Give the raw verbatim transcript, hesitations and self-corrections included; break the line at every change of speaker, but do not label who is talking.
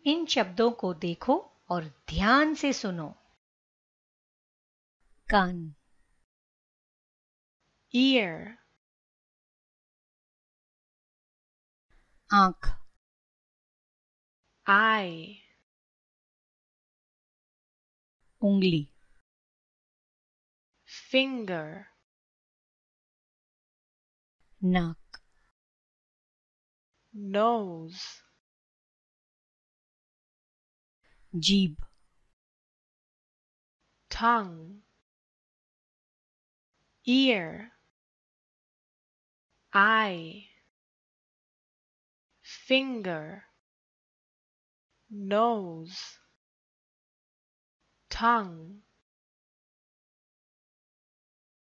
इन शब्दों को देखो और ध्यान से सुनो। कान,
ear,
आंख,
eye,
उंगली,
finger,
नाक,
nose,
जीभ,
tongue, ear, eye, finger, nose, tongue,